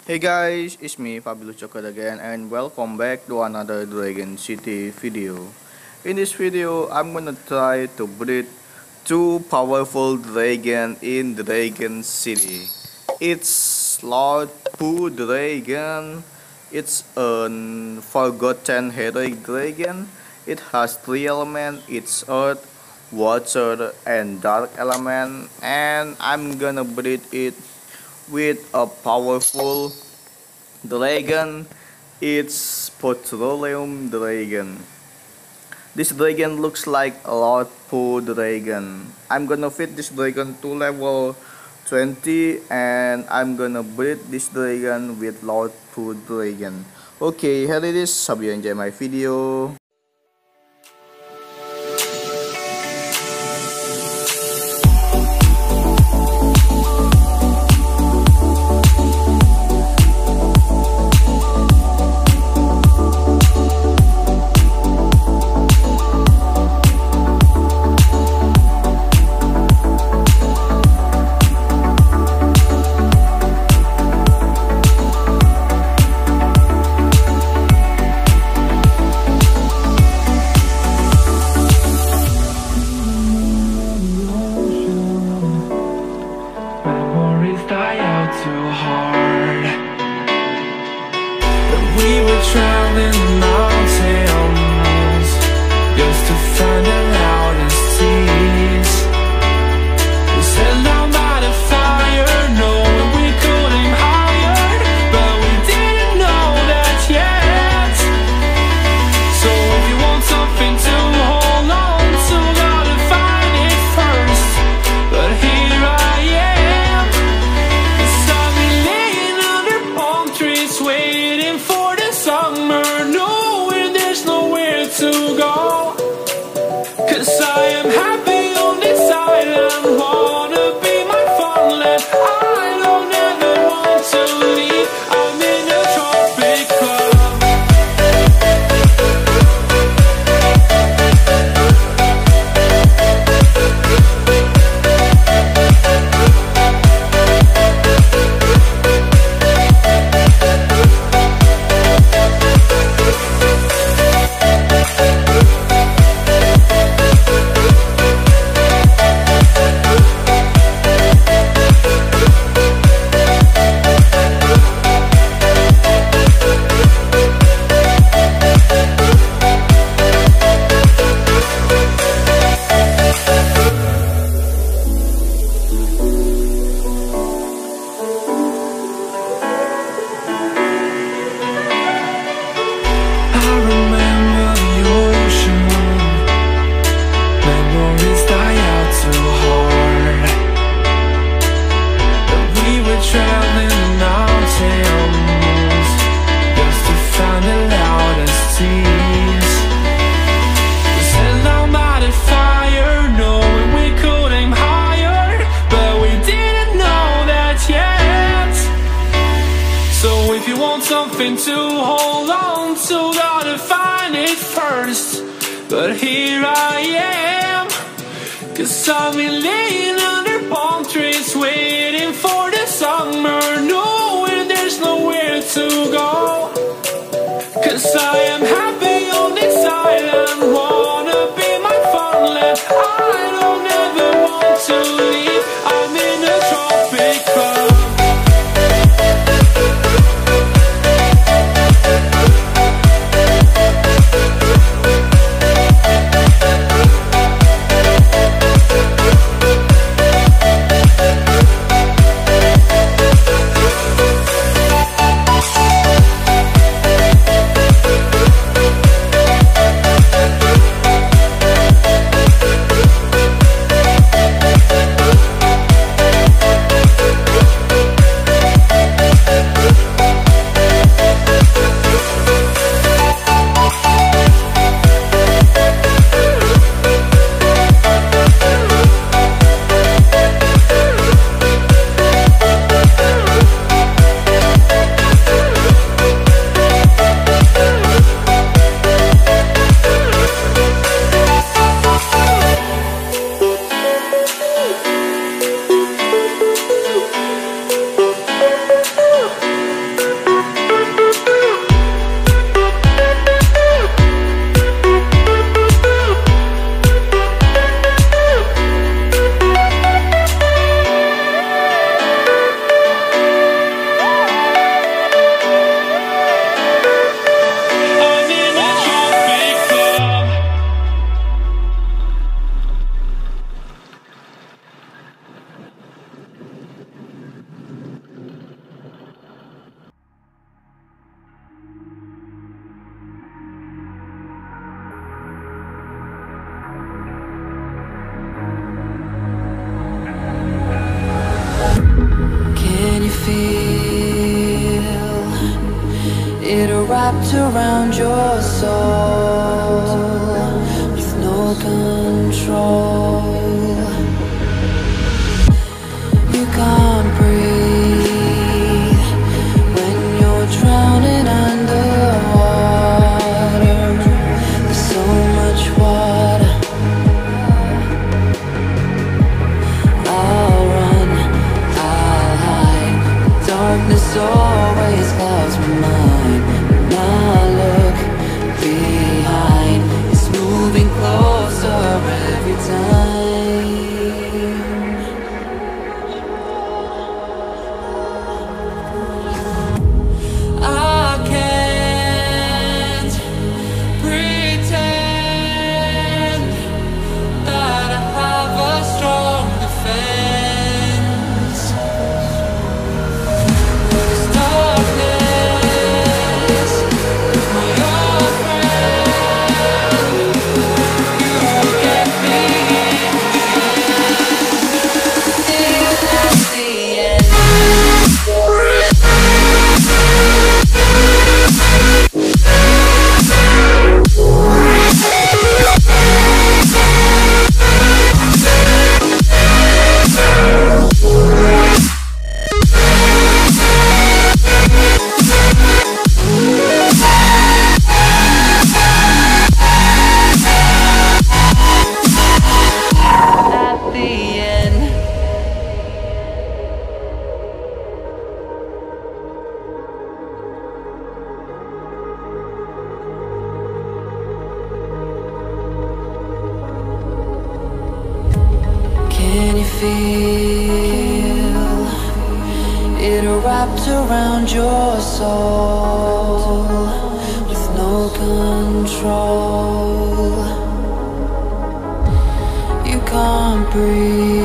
Hey guys, it's me Fabio Chokot again and welcome back to another Dragon City video. In this video, I'm gonna try to breed two powerful dragon in Dragon City. It's Lord POO Dragon. It's a forgotten heroic dragon. It has three elements. It's earth, water, and dark element. And I'm gonna breed it with a powerful dragon. It's Petroleum dragon. This dragon looks like a Lord POO dragon. I'm gonna fit this dragon to level 20 and I'm gonna breed this dragon with Lord POO dragon. Okay, here it is. Hope you enjoy my video. Too hard. But we were traveling mountains just to find the loudest seas. We set down by the fire, knowing we could aim higher, but we didn't know that yet. So if you want something to hold on to, gotta find it first. But here I am, waiting for the summer, knowing there's nowhere to go. 'Cause I am happy on this island, wanna be my farmland. I don't ever want to leave, I'm in a tropic club. Something to hold on to, gotta find it first. But here I am, 'cause I've been laying under palm trees, waiting for the summer, knowing there's nowhere to go. 'Cause I am happy on this island, wanna be my farmland. I don't ever want to leave, I'm in a tropic club. It wrapped around your soul with no control. You can't breathe when you're drowning underwater. There's so much water. I'll run, I'll hide. Darkness always clouds my mind. When I look behind, it's moving closer every time. I can't pretend that I have a strong defense. This darkness, my old friend, you get me till the end. At the end. Can you feel it wrapped around your soul with no control? You can't breathe.